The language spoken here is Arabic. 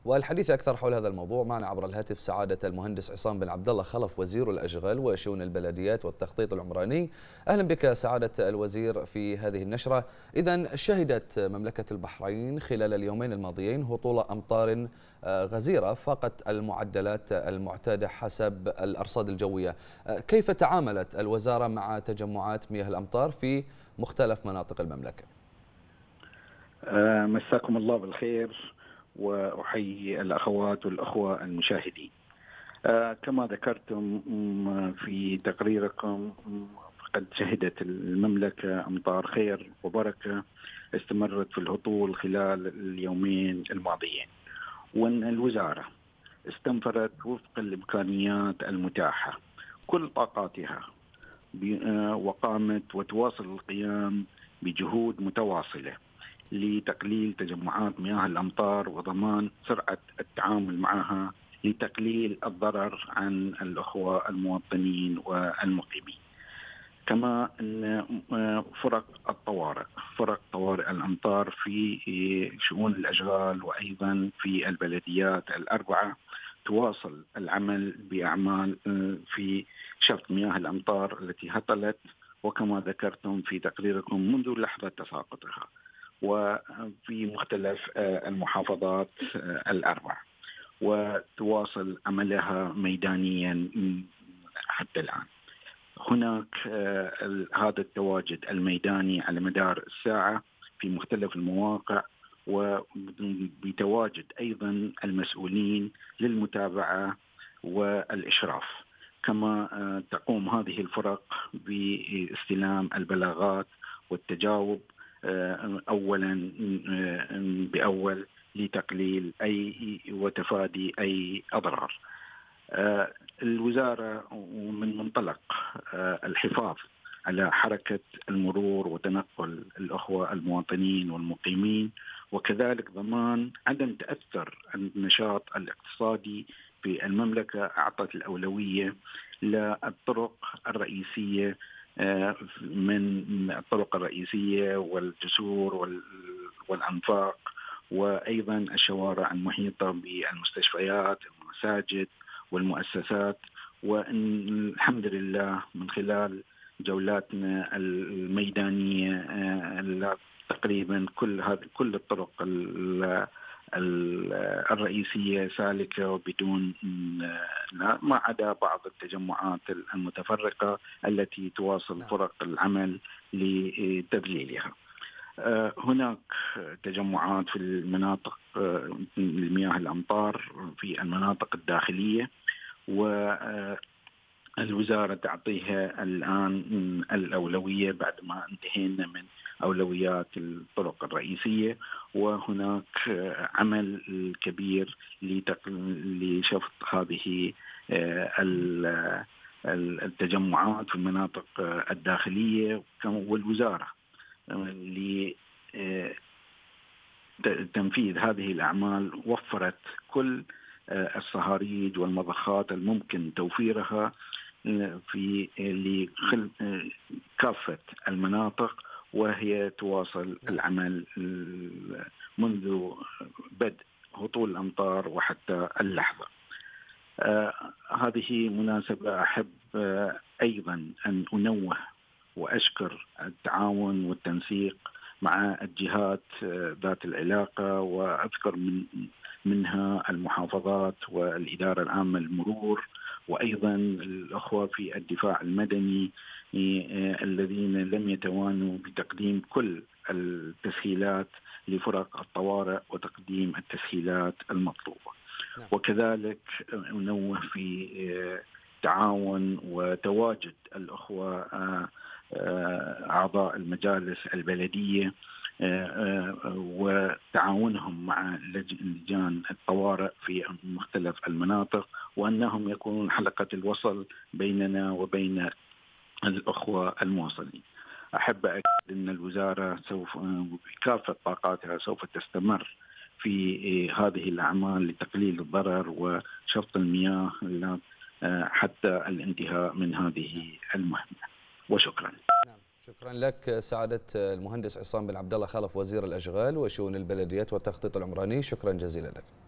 والحديث أكثر حول هذا الموضوع معنا عبر الهاتف سعادة المهندس عصام بن عبد الله خلف، وزير الأشغال وشؤون البلديات والتخطيط العمراني. أهلا بك سعادة الوزير في هذه النشرة. إذن شهدت مملكة البحرين خلال اليومين الماضيين هطول أمطار غزيرة فاقت المعدلات المعتادة حسب الأرصاد الجوية. كيف تعاملت الوزارة مع تجمعات مياه الأمطار في مختلف مناطق المملكة؟ مساكم الله بالخير، وأحيي الأخوات والأخوة المشاهدين. كما ذكرتم في تقريركم، قد شهدت المملكة أمطار خير وبركة استمرت في الهطول خلال اليومين الماضيين، وأن الوزارة استنفرت وفق الإمكانيات المتاحة كل طاقاتها، وقامت وتواصل القيام بجهود متواصلة لتقليل تجمعات مياه الأمطار وضمان سرعة التعامل معها لتقليل الضرر عن الأخوة المواطنين والمقيمين. كما أن فرق طوارئ الأمطار في شؤون الأشغال وأيضا في البلديات الأربعة تواصل العمل بأعمال في شفط مياه الأمطار التي هطلت، وكما ذكرتم في تقريركم منذ لحظة تساقطها، وفي مختلف المحافظات الأربع، وتواصل عملها ميدانيا حتى الآن. هناك هذا التواجد الميداني على مدار الساعة في مختلف المواقع، وبتواجد أيضا المسؤولين للمتابعة والإشراف. كما تقوم هذه الفرق باستلام البلاغات والتجاوب أولا بأول لتقليل أي وتفادي أي أضرار. الوزارة من منطلق الحفاظ على حركة المرور وتنقل الأخوة المواطنين والمقيمين، وكذلك ضمان عدم تأثر النشاط الاقتصادي في المملكة، أعطت الأولوية للطرق الرئيسية من الطرق الرئيسية والجسور والأنفاق، وأيضا الشوارع المحيطة بالمستشفيات المساجد والمؤسسات. والحمد لله من خلال جولاتنا الميدانية تقريبا كل الطرق الرئيسية سالكة وبدون، ما عدا بعض التجمعات المتفرقة التي تواصل فرق العمل لتذليلها. هناك تجمعات في المناطق المياه الأمطار في المناطق الداخلية، والوزارة تعطيها الآن الأولوية بعد ما انتهينا من أولويات الطرق الرئيسية، وهناك عمل كبير لشفط هذه التجمعات في المناطق الداخلية. والوزارة لتنفيذ هذه الأعمال وفرت كل الصهاريج والمضخات الممكن توفيرها في كافة المناطق، وهي تواصل العمل منذ بدء هطول الأمطار وحتى اللحظة. هذه مناسبة أحب أيضا أن أنوه وأشكر التعاون والتنسيق مع الجهات ذات العلاقة، وأذكر منها المحافظات والإدارة العامة للمرور، وأيضا الأخوة في الدفاع المدني الذين لم يتوانوا بتقديم كل التسهيلات لفرق الطوارئ وتقديم التسهيلات المطلوبة. وكذلك ننوه في تعاون وتواجد الأخوة أعضاء المجالس البلدية وتعاونهم مع لجان الطوارئ في مختلف المناطق، وأنهم يكونون حلقة الوصل بيننا وبين الأخوة المواصلين. أحب أكد أن الوزارة سوف بكافة طاقاتها سوف تستمر في هذه الأعمال لتقليل الضرر وشفط المياه حتى الانتهاء من هذه المهمة. وشكرا. شكرا لك سعادة المهندس عصام بن عبد الله خلف، وزير الأشغال وشؤون البلديات والتخطيط العمراني. شكرا جزيلا لك.